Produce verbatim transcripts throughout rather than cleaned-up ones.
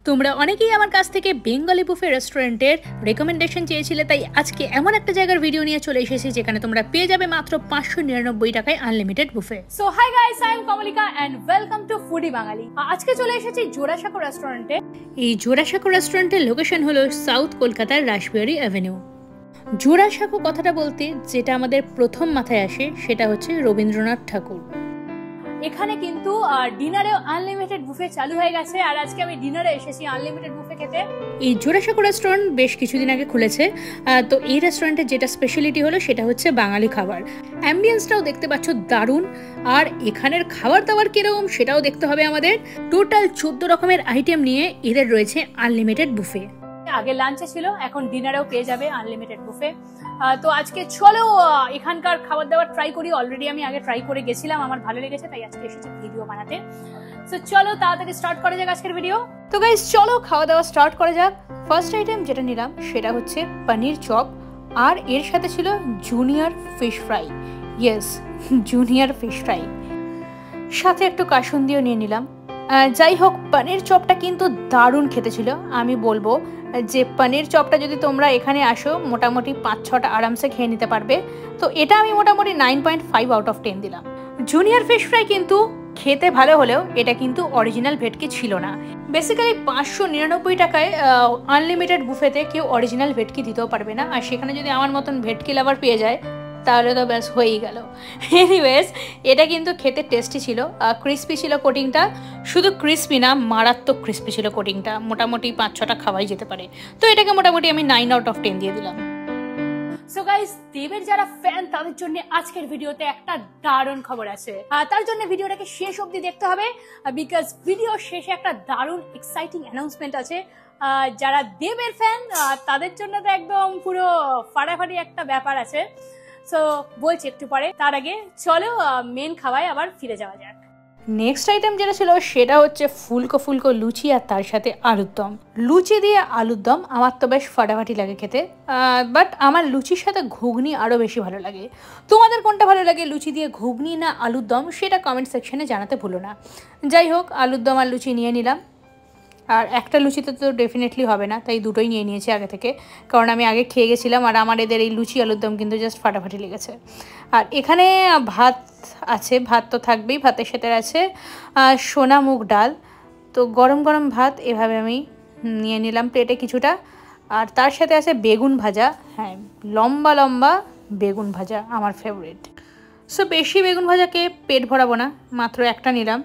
তোমরা অনেকেই আমার কাছ থেকে বেঙ্গলি বুফে রেস্টুরেন্টের রেকমেন্ডেশন চেয়েছিলে, তাই আজকে এমন একটা জায়গার ভিডিও নিয়ে চলে এসেছি যেখানে তোমরা পেয়ে যাবে মাত্র পাঁচশো নিরানব্বই টাকায় unlimited buffet. So hi guys, I am Kamalika and welcome to foodie Bangali. আজকে চলে এসেছি জোড়াসাঁকো রেস্টুরেন্টে। এই জোড়াসাঁকো রেস্টুরেন্টের লোকেশন হলো সাউথ কলকাতার রাসবিহারী অ্যাভিনিউ। জোড়াসাঁকো কথাটা বলতে যেটা আমাদের প্রথম মাথায় আসে সেটা হচ্ছে রবীন্দ্রনাথ ঠাকুর। এখানে কিন্তু ডিনারেও আনলিমিটেড বুফে চালু হয়ে গেছে, আর আজকে আমি ডিনারে এসেছি আনলিমিটেড বুফে খেতে। এই জোড়াসাঁকো রেস্টুরেন্ট বেশ কিছুদিন আগে খুলেছে, তো এই রেস্টুরেন্টের যেটা স্পেশালিটি হলো সেটা হচ্ছে বাঙালি খাবার। অ্যাম্বিয়েন্সটাও দেখতে পাচ্ছ দারুণ, আর এখানের খাবার দাবার কিরকম সেটাও দেখতে হবে আমাদের। টোটাল চোদ্দ রকমের আইটেম নিয়ে এদের রয়েছে আনলিমিটেড বুফে। আগে লাঞ্চে ছিল, এখন ডিনারেও পেয়ে যাবে আনলিমিটেড বুফে। তো আজকে চলো এখানকার খাবার দাবার ট্রাই করি। অলরেডি আমি আগে ট্রাই করে গেছিলাম, আমার ভালো লেগেছে, তাই আজকে এসেছি ভিডিও বানাতে। তো চলো তাড়াতাড়ি স্টার্ট করা যাক আজকের ভিডিও। তো গাইস চলো খাওয়া দাওয়া স্টার্ট করা যাক। ফার্স্ট আইটেম যেটা নিলাম সেটা হচ্ছে পনির চপ, আর এর সাথে ছিল junior fish fry. Yes, junior fish fry, সাথে একটু কাসুন্দিও নিয়ে নিলাম। যাই হোক, পনির চপটা কিন্তু দারুণ খেতে ছিল। আমি বলবো যে পনির চপটা যদি তোমরা এখানে আসো মোটামুটি পাঁচ ছটা আরামসে খেয়ে নিতে পারবে। তো এটা আমি মোটামুটি nine point five out of ten দিলাম। জুনিয়র ফিশ ফ্রাই কিন্তু খেতে ভালো হলেও এটা কিন্তু অরিজিনাল ভেটকি ছিল না। বেসিক্যালি পাঁচশো নিরানব্বই টাকায় আনলিমিটেড বুফেতে কেউ অরিজিনাল ভেটকি দিতেও পারবে না, আর সেখানে যদি আমার মতন ভেটকি লাভার পেয়ে যায় তাহলে তো ব্যাস হয়েই গেল। এনিওয়েজ, এটা কিন্তু খেতে টেস্টি ছিল, ক্রিস্পি ছিল কোটিংটা। শুধু ক্রিস্পি না, মারাত্মক ক্রিস্পি ছিল কোটিংটা। মোটামুটি পাঁচ ছটা খাওয়াই যেতে পারে। তো এটাকে মোটামুটি আমি নাইন আউট অফ টেন দিয়ে দিলাম। সো গাইস, দেবের যারা ফ্যান তাদের জন্য আজকের ভিডিওতে একটা দারুণ খবর আছে। তার জন্য ভিডিওটাকে শেষ অবধি দেখতে হবে, বিকজ ভিডিও শেষে একটা দারুণ এক্সাইটিং অ্যানাউন্সমেন্ট আছে। যারা দেবের ফ্যান তাদের জন্য তো একদম পুরো ফাটাফাটি একটা ব্যাপার আছে। সো বলছি একটু পরে, তার আগে চলো মেন খাওয়ায় আবার ফিরে যাওয়া যাক। নেক্সট আইটেম যেটা ছিল সেটা হচ্ছে ফুলকো ফুলকো লুচি, আর তার সাথে আলুর দম। লুচি দিয়ে আলুর দম আমার তো বেশ ফাটাফাটি লাগে খেতে, বাট আমার লুচির সাথে ঘুগনি আরও বেশি ভালো লাগে। তোমাদের কোনটা ভালো লাগে, লুচি দিয়ে ঘুগনি না আলুর দম, সেটা কমেন্ট সেকশনে জানাতে ভুলো না। যাই হোক, আলুর দম আর লুচি নিয়ে নিলাম। আর একটা লুচিতে তো ডেফিনেটলি হবে না, তাই দুটোই নিয়ে নিয়েছি আগে থেকে, কারণ আমি আগে খেয়ে গেছিলাম। আর আমার এদের এই লুচি আলুর দম কিন্তু জাস্ট ফাটাফাটি লেগেছে। আর এখানে ভাত আছে, ভাত তো থাকবেই, ভাতের সাথে আছে সোনা মুগ ডাল। তো গরম গরম ভাত এভাবে আমি নিয়ে নিলাম প্লেটে কিছুটা। আর তার সাথে আছে বেগুন ভাজা। হ্যাঁ, লম্বা লম্বা বেগুন ভাজা আমার ফেভারিট। সো বেশি বেগুন ভাজাকে পেট ভরাবো না, মাত্র একটা নিলাম,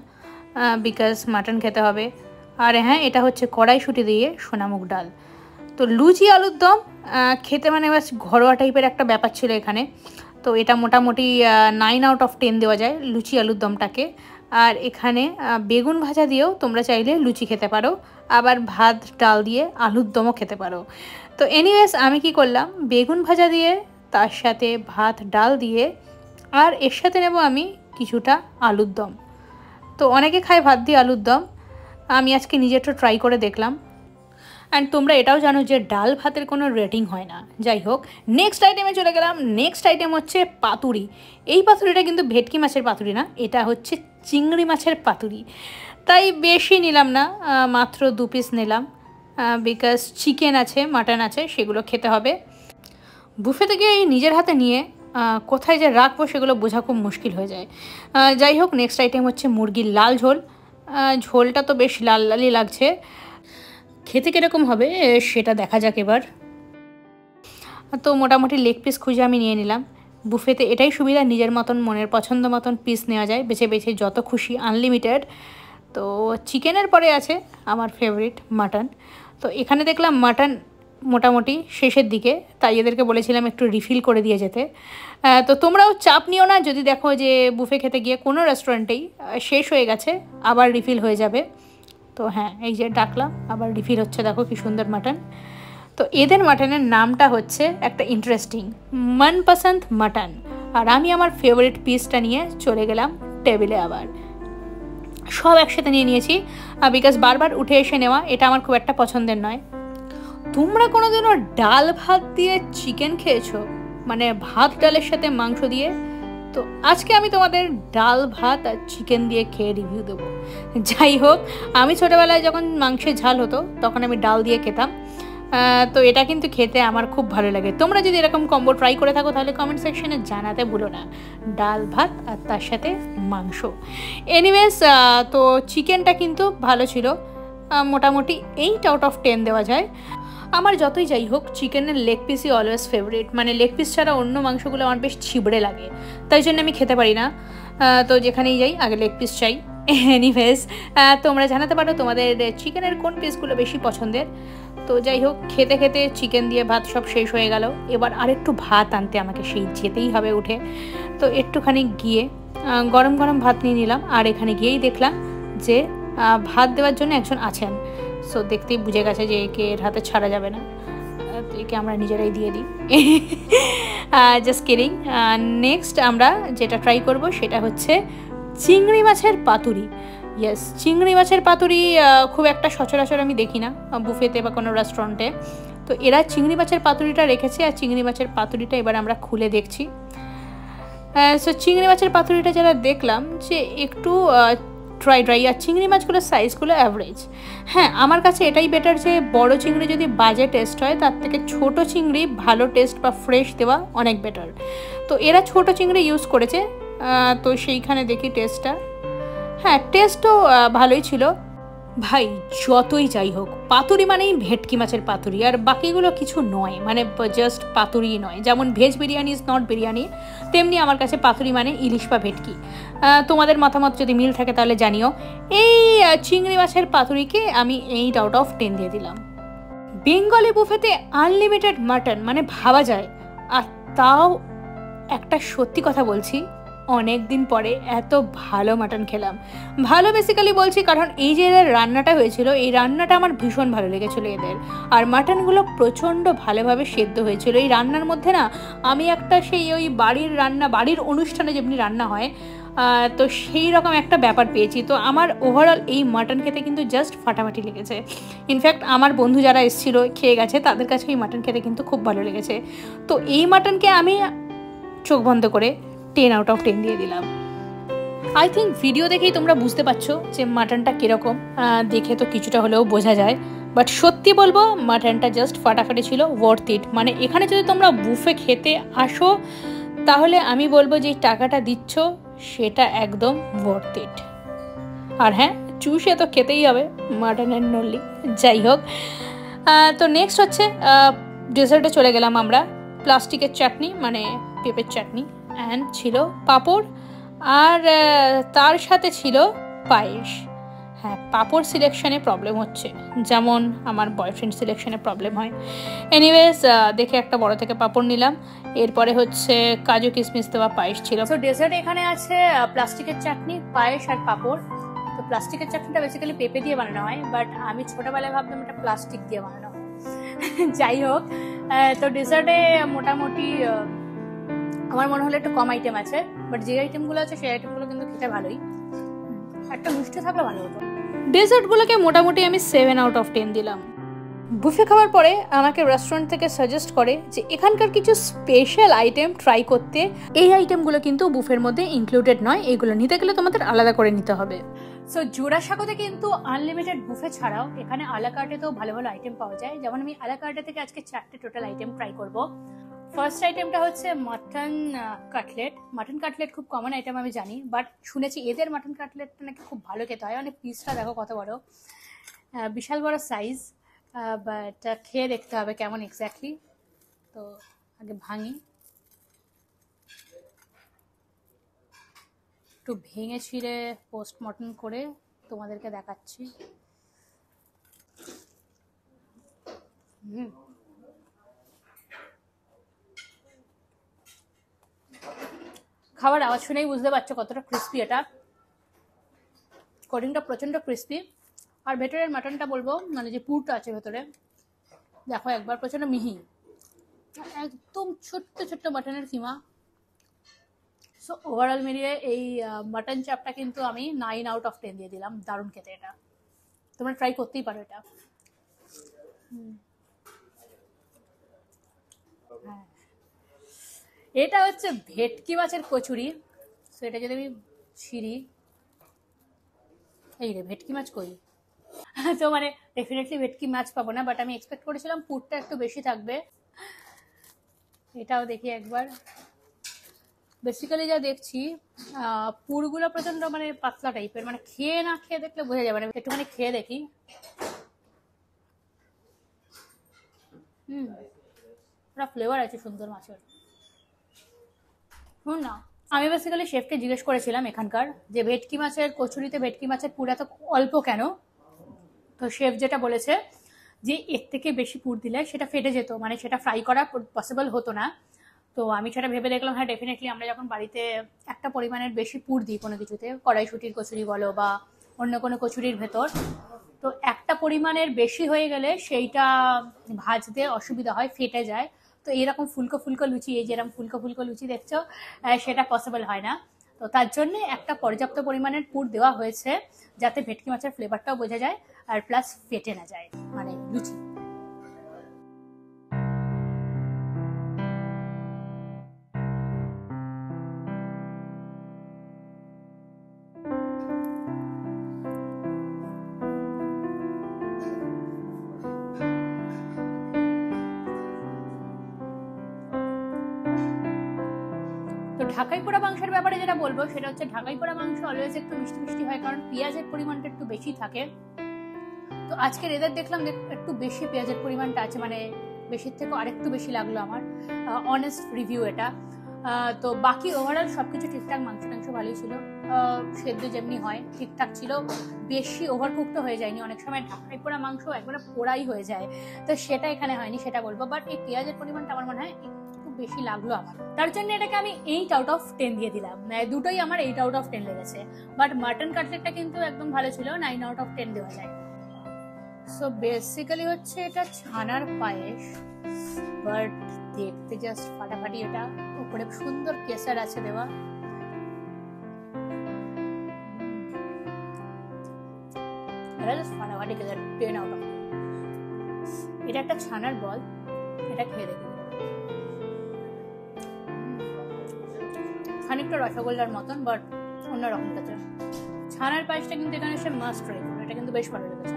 বিকজ মাটন খেতে হবে। আর হ্যাঁ, এটা হচ্ছে কড়াইশুঁটি দিয়ে সোনামুগ ডাল। তো লুচি আলুর দম খেতে মানে বাস ঘরোয়া টাইপের একটা ব্যাপার ছিল এখানে। তো এটা মোটামুটি নাইন আউট অফ টেন দেওয়া যায় লুচি আলুর দমটাকে। আর এখানে বেগুন ভাজা দিয়েও তোমরা চাইলে লুচি খেতে পারো, আবার ভাত ডাল দিয়ে আলুর দমও খেতে পারো। তো এনিওয়েজ, আমি কি করলাম, বেগুন ভাজা দিয়ে তার সাথে ভাত ডাল দিয়ে, আর এর সাথে নেব আমি কিছুটা আলুর দম। তো অনেকে খায় ভাত দিয়ে আলুর দম, আমি আজকে নিজেরটা ট্রাই করে দেখলাম। অ্যান্ড তোমরা এটাও জানো যে ডাল ভাতের কোনো রেটিং হয় না। যাই হোক, নেক্সট আইটেমে চলে গেলাম। নেক্সট আইটেম হচ্ছে পাতুরি। এই পাতুরিটা কিন্তু ভেটকি মাছের পাতুরি না, এটা হচ্ছে চিংড়ি মাছের পাতুরি। তাই বেশি নিলাম না, মাত্র দু পিস নিলাম, বিকজ চিকেন আছে, মাটন আছে, সেগুলো খেতে হবে। বুফে থেকে এই নিজের হাতে নিয়ে কোথায় যে রাখবো সেগুলো বোঝা খুব মুশকিল হয়ে যায়। যাই হোক, নেক্সট আইটেম হচ্ছে মুরগির লাল ঝোল। ঝোলটা তো বেশ লাল লালই লাগছে, খেতে কীরকম হবে সেটা দেখা যাক এবার। তো মোটামুটি লেগ পিস খুঁজে আমি নিয়ে নিলাম। বুফেতে এটাই সুবিধা, নিজের মতন মনের পছন্দ মতন পিস নেওয়া যায়, বেছে বেছে যত খুশি, আনলিমিটেড। তো চিকেনের পরে আছে আমার ফেভারিট মাটন। তো এখানে দেখলাম মাটন মোটামুটি শেষের দিকে, তাই এদেরকে বলেছিলাম একটু রিফিল করে দিয়ে যেতে। তো তোমরাও চাপ নিও না যদি দেখো যে বুফে খেতে গিয়ে কোনো রেস্টুরেন্টেই শেষ হয়ে গেছে, আবার রিফিল হয়ে যাবে। তো হ্যাঁ, এই যে ডাকলাম, আবার রিফিল হচ্ছে, দেখো কি সুন্দর মাটন। তো এদের মাটনের নামটা হচ্ছে একটা ইন্টারেস্টিং, মনপসন্দ মাটন। আর আমি আমার ফেভারিট পিসটা নিয়ে চলে গেলাম টেবিলে। আবার সব একসাথে নিয়ে নিয়েছি, বিকজ বারবার উঠে এসে নেওয়া এটা আমার খুব একটা পছন্দের নয়। তোমরা কোনোদিনও ডাল ভাত দিয়ে চিকেন খেয়েছো? মানে ভাত ডালের সাথে মাংস দিয়ে? তো আজকে আমি তোমাদের ডাল ভাত আর চিকেন দিয়ে খেয়ে রিভিউ দেবো। যাই হোক, আমি ছোটোবেলায় যখন মাংসের ঝাল হতো তখন আমি ডাল দিয়ে খেতাম, তো এটা কিন্তু খেতে আমার খুব ভালো লাগে। তোমরা যদি এরকম কম্বো ট্রাই করে থাকো তাহলে কমেন্ট সেকশনে জানাতে ভুলো না। ডাল ভাত আর তার সাথে মাংস। এনিওয়েজ, তো চিকেনটা কিন্তু ভালো ছিল, মোটামুটি এইট আউট অফ টেন দেওয়া যায়। আমার যতই যাই হোক, চিকেনের লেগ পিসই অলওয়েজ ফেভারিট, মানে লেগ পিস ছাড়া অন্য মাংসগুলো আমার বেশ ছিবড়ে লাগে, তাই জন্য আমি খেতে পারি না। তো যেখানেই যাই আগে লেগ পিস চাই। এনিওয়েজ, তোমরা জানাতে পারো তোমাদের চিকেনের কোন পিসগুলো বেশি পছন্দের। তো যাই হোক, খেতে খেতে চিকেন দিয়ে ভাত সব শেষ হয়ে গেল। এবার আরেকটু ভাত আনতে আমাকে সেই যেতেই হবে উঠে। তো একটুখানি গিয়ে গরম গরম ভাত নিয়ে নিলাম, আর এখানে গিয়েই দেখলাম যে ভাত দেওয়ার জন্য একজন আছেন। সো দেখতেই বুঝে গেছে যে একে এর হাতে ছাড়া যাবে না, তো একে আমরা নিজেরাই দিয়ে দিই। Just kidding. নেক্সট আমরা যেটা ট্রাই করব সেটা হচ্ছে চিংড়ি মাছের পাতুরি। ইয়েস, চিংড়ি মাছের পাতুরি খুব একটা সচরাচর আমি দেখি না বুফেতে বা কোনো রেস্টুরেন্টে। তো এরা চিংড়ি মাছের পাতুরিটা রেখেছে, আর চিংড়ি মাছের পাতুরিটা এবার আমরা খুলে দেখছি। সো চিংড়ি মাছের পাতুরিটা যারা দেখলাম যে একটু ড্রাই ড্রাই, আর চিংড়ি মাছগুলোর সাইজগুলো অ্যাভারেজ। হ্যাঁ, আমার কাছে এটাই বেটার যে বড় চিংড়ি যদি বাজে টেস্ট হয় তার থেকে ছোট চিংড়ি ভালো টেস্ট বা ফ্রেশ দেওয়া অনেক বেটার। তো এরা ছোট চিংড়ি ইউজ করেছে, তো সেইখানে দেখি টেস্টটা, হ্যাঁ টেস্টও ভালোই ছিল। ভাই যতই যাই হোক, পাতুরি মানেই ভেটকি মাছের পাতুরি, আর বাকিগুলো কিছু নয়, মানে জাস্ট পাতুরিই নয়। যেমন veg biryani is not biryani, তেমনি আমার কাছে পাতুরি মানে ইলিশ বা ভেটকি। তোমাদের মতামত যদি মিল থাকে তাহলে জানিও। এই চিংড়ি মাছের পাতুরিকে আমি এইট আউট অফ টেন দিয়ে দিলাম। বেঙ্গলি বুফেতে আনলিমিটেড মাটন মানে ভাবা যায়, আর তাও একটা সত্যি কথা বলছি, অনেক দিন পরে এত ভালো মাটন খেলাম। ভালো বেসিক্যালি বলছি কারণ এই যে এদের রান্নাটা হয়েছিল, এই রান্নাটা আমার ভীষণ ভালো লেগেছিলো এদের, আর মাটনগুলো প্রচণ্ড ভালোভাবে সেদ্ধ হয়েছিল। এই রান্নার মধ্যে না আমি একটা সেই ওই বাড়ির রান্না, বাড়ির অনুষ্ঠানে যেমনি রান্না হয়, তো সেই রকম একটা ব্যাপার পেয়েছি। তো আমার ওভারঅল এই মাটন খেতে কিন্তু জাস্ট ফাটাফাটি লেগেছে। ইনফ্যাক্ট আমার বন্ধু যারা এসেছিলো খেয়ে গেছে, তাদের কাছে এই মাটন খেতে কিন্তু খুব ভালো লেগেছে। তো এই মাটনকে আমি চোখ বন্ধ করে টেন আউট অফ টেন দিয়ে দিলাম। আই থিঙ্ক ভিডিও দেখেই তোমরা বুঝতে পারছো যে মাটনটা কীরকম, দেখে তো কিছুটা হলেও বোঝা যায়। বাট সত্যি বলবো, মাটনটা জাস্ট ফাটাফাটি ছিল, ওয়ার্থ ইট। মানে এখানে যদি তোমরা বুফে খেতে আসো তাহলে আমি বলবো যে টাকাটা দিচ্ছ সেটা একদম ওয়ার্থ ইট। আর হ্যাঁ, চুষে তো খেতেই হবে মাটনের নল্লি। যাই হোক, তো নেক্সট হচ্ছে ডেজার্টে চলে গেলাম আমরা। প্লাস্টিকের চাটনি মানে পেঁপের চাটনি, অ্যান্ড ছিল পাঁপড়, আর তার সাথে ছিল পায়েস। হ্যাঁ, পাঁপড় সিলেকশনে প্রবলেম হচ্ছে, যেমন আমার বয়ফ্রেন্ড সিলেকশনে প্রবলেম হয়। এনিওয়েজ, দেখে একটা বড় থেকে পাঁপড় নিলাম। এরপরে হচ্ছে কাজু কিশমিশ দেওয়া পায়েস ছিল। তো ডেজার্ট এখানে আছে প্লাস্টিকের চাটনি, পায়েস আর পাঁপড়। তো প্লাস্টিকের চাটনিটা বেসিক্যালি পেঁপে দিয়ে বানানো হয়, বাট আমি ছোটবেলায় ভাবতাম এটা প্লাস্টিক দিয়ে বানানো হয়। যাই হোক, তো ডেজার্টে মোটামুটি আমার মনে হলো একটু কম আইটেম আছে, বাট যে আইটেমগুলো আছে সেই আইটেমগুলো কিন্তু খেতে ভালোই। একটা মিষ্টি থাকলে ভালো হতো। ডেজার্টগুলোকে মোটামুটি আমি সেভেন আউট অফ টেন দিলাম। বুফে খাওয়ার পরে আমাকে রেস্টুরেন্ট থেকে সাজেস্ট করে যে এখানকার কিছু স্পেশাল আইটেম ট্রাই করতে। এই আইটেমগুলো কিন্তু বুফের মধ্যে ইনক্লুডেড নয়, এগুলো নিতে গেলে তোমাদের আলাদা করে নিতে হবে। সো জোড়াসাঁকোতে কিন্তু আনলিমিটেড বুফে ছাড়াও এখানে আলাকার্টেতেও ভালো ভালো আইটেম পাওয়া যায়। যেমন আমি আলাকার্টে থেকে আজকে চারটে টোটাল আইটেম ট্রাই করব। ফার্স্ট আইটেমটা হচ্ছে মাটন কাটলেট। মাটন কাটলেট খুব কমন আইটেম আমি জানি, বাট শুনেছি এদের মাটন কাটলেটটা নাকি খুব ভালো খেতে হয়। মানে পিসটা দেখো কত বড়, বিশাল বড় সাইজ, বাট খেয়ে দেখতে হবে কেমন এক্স্যাক্টলি। তো আগে ভাঙি, একটু ভেঙে ছিঁড়ে পোস্টমর্টম করে তোমাদেরকে দেখাচ্ছি। হুম খাবার আওয়াজ শুনেই বুঝতে পারছো কতটা ক্রিস্পি এটা। কোটিংটা প্রচন্ড ক্রিস্পি, আর ভেতরের মাটনটা বলবো মানে যে পুরটা আছে ভেতরে দেখো একবার, প্রচন্ড মিহি, একদম ছোট্ট ছোট্ট মাটনের কিমা। সো ওভারঅল মিলিয়ে এই মাটন চাপটা কিন্তু আমি নাইন আউট অফ টেন দিয়ে দিলাম। দারুণ খেতে এটা, তোমরা ট্রাই করতেই পারো এটা। হ্যাঁ, এটা হচ্ছে ভেটকি মাছের কচুরি। সো এটা যদি আমি ছিঁড়ি, এই রে ভেটকি মাছ কই, তো মানে ডেফিনেটলি ভেটকি মাছ পাবো না, বাট আমি এক্সপেক্ট করেছিলাম পুরটা একটু বেশি থাকবে। এটাও দেখি একবার। বেসিক্যালি যা দেখছি পুরগুলো প্রচন্ড মানে পাতলা টাইপের, মানে খেয়ে না খেয়ে দেখলে বোঝা যাবে না, একটুখানি খেয়ে দেখি। হুম, পুরো ফ্লেভার আছে সুন্দর মাছের। শুন না, আমি বেসিক্যালি শেফকে জিজ্ঞেস করেছিলাম এখানকার যে ভেটকি মাছের কচুরিতে ভেটকি মাছের পুর এত অল্প কেন। তো শেফ যেটা বলেছে যে এর থেকে বেশি পুর দিলে সেটা ফেটে যেত, মানে সেটা ফ্রাই করা পসিবল হতো না। তো আমি সেটা ভেবে দেখলাম হ্যাঁ ডেফিনেটলি আমরা যখন বাড়িতে একটা পরিমাণের বেশি পুর দিই কোনো কিছুতে, কড়াইশুটির কচুরি বলো বা অন্য কোনো কচুরির ভেতর, তো একটা পরিমাণের বেশি হয়ে গেলে সেইটা ভাজতে অসুবিধা হয়, ফেটে যায়। তো এরকম ফুলকো ফুলকো লুচি, এই যেরকম ফুলকো ফুলকো লুচি দেখছো সেটা পসিবল হয় না। তো তার জন্য একটা পর্যাপ্ত পরিমাণের পুর দেওয়া হয়েছে যাতে ভেটকি মাছের ফ্লেভারটাও বোঝা যায় আর প্লাস ফেটে না যায় মানে লুচি। তো ঢাকাই পোড়া মাংসের ব্যাপারে যেটা বলবো সেটা হচ্ছে ঢাকাই পোড়া মাংস অলওয়েজ একটু মিষ্টি মিষ্টি হয়, কারণ পেঁয়াজের পরিমাণটা একটু বেশি থাকে। তো আজকের এদের দেখলাম একটু বেশি পেঁয়াজের পরিমাণটা আছে, মানে বেশির থেকেও আরেকটু বেশি লাগলো আমার, অনেস্ট রিভিউ এটা। তো বাকি ওভারঅল সবকিছু ঠিকঠাক, মাংস টাংস ভালোই ছিল, সেদ্ধ যেমনি হয় ঠিকঠাক ছিল, বেশি ওভারকুকড হয়ে যায়নি। অনেক সময় ঢাকাই পোড়া মাংস একবারে পোড়াই হয়ে যায়, তো সেটা এখানে হয়নি, সেটা বলবো। বাট এই পেঁয়াজের পরিমাণটা আমার মনে হয় একটু বেশি লাগলো আমার, তার জন্য এটাকে আমি এইট আউট অফ টেন দিয়ে দিলাম। দুটোই আমার এইট আউট অফ টেন লেগেছে, বাট মাটন কাটলেটটা কিন্তু একদম ভালো ছিল, নাইন আউট অফ টেন দেওয়া যায়। সো বেসিক্যালি হচ্ছে এটা ছানার পায়েস, বাট দেখতে জাস্ট ফাটাফাটি। এটা উপরে সুন্দর কেসার আছে দেওয়া, এটা জাস্ট ফাটাফাটি কেসার, টেন আউট অফ। এটা একটা ছানার বল, এটা খেয়ে দেখি, খানিকটা রসগোল্লার মতন বাট অন্যরকম কাছে। ছানার পায়েসটা কিন্তু এখানে এসে মাস্ট ট্রাই করো, এটা কিন্তু বেশ ভালো লেগেছে।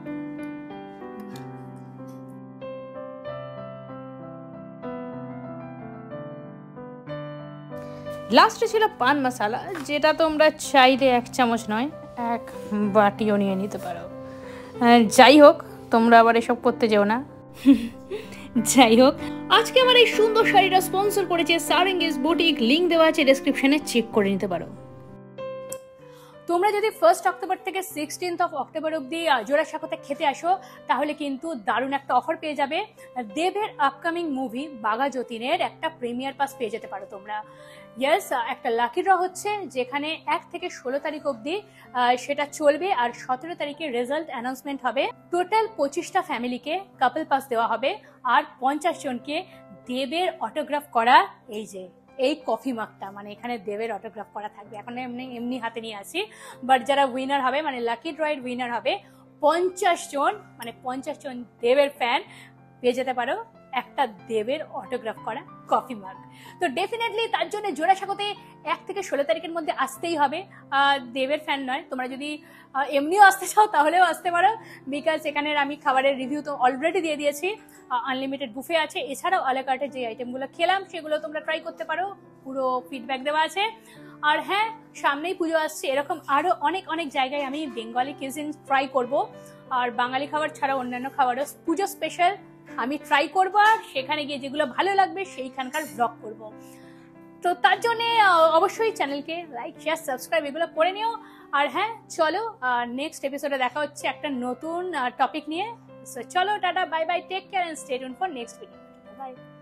লাস্টে ছিল পান মশালা, যেটা তোমরা চাইলে এক চামচ নয় এক বাটিও নিয়ে নিতে পারো। যাই হোক, তোমরা আবার এসব করতে যেও না। যাই হোক, আজকে আমার এই সুন্দর শাড়িটা স্পন্সর করেছে সারেঙ্গেস বুটিক, লিঙ্ক দেওয়া আছে ডেসক্রিপশনে, চেক করে নিতে পারো। তোমরা যদি ফার্স্ট অক্টোবর থেকে সিক্সটিন্থ অফ অক্টোবর অব্দি জোড়াসাঁকোতে খেতে আসো তাহলে কিন্তু দারুণ একটা অফার পেয়ে যাবে। দেবের আপকামিং মুভি বাঘা যতীনের একটা প্রিমিয়ার পাস পেয়ে যেতে পারো তোমরা। ইয়েস, একটা লাকি ড্র হচ্ছে যেখানে এক থেকে ষোলো তারিখ অব্দি সেটা চলবে, আর সতেরো তারিখে রেজাল্ট অ্যানাউন্সমেন্ট হবে। টোটাল পঁচিশটা ফ্যামিলিকে কাপল পাস দেওয়া হবে, আর পঞ্চাশ জনকে দেবের অটোগ্রাফ করা এই যে এই কফি মাগটা, মানে এখানে দেবের অটোগ্রাফ করা থাকবে। এখন এমনি এমনি হাতে নিয়ে আসি, বাট যারা উইনার হবে, মানে লাকি ড্রয়ের উইনার হবে পঞ্চাশ জন, মানে পঞ্চাশ জন দেবের ফ্যান পেয়ে যেতে পারো একটা দেবের অটোগ্রাফ করা কফি মাগ। তো ডেফিনেটলি তার জন্য জোড়াসাঁকোতে এক থেকে ষোলো তারিখের মধ্যে আসতেই হবে। দেবের ফ্যান নয়, তোমরা যদি এমনিও আসতে চাও তাহলেও আসতে পারো, বিকজ এখানের আমি খাবারের রিভিউ তো অলরেডি দিয়ে দিয়েছি। আনলিমিটেড বুফে আছে, এছাড়াও আলাকার্টে যে আইটেমগুলো খেলাম সেগুলো তোমরা ট্রাই করতে পারো, পুরো ফিডব্যাক দেওয়া আছে। আর হ্যাঁ, সামনেই পুজো আসছে, এরকম আরও অনেক অনেক জায়গায় আমি বেঙ্গলি কিউজিন ট্রাই করব, আর বাঙালি খাবার ছাড়া অন্যান্য খাবারও পুজো স্পেশাল আমি ট্রাই করবো, আর সেখানে গিয়ে যেগুলো ভালো লাগবে সেইখানকার ব্লগ করব। তো তার জন্য অবশ্যই চ্যানেলকে লাইক শেয়ার সাবস্ক্রাইব এগুলো করে নিও। আর হ্যাঁ, চলো নেক্সট এপিসোডে দেখা হচ্ছে একটা নতুন টপিক নিয়ে। সো চলো, tata, bye bye, take care and stay tuned for next video. By.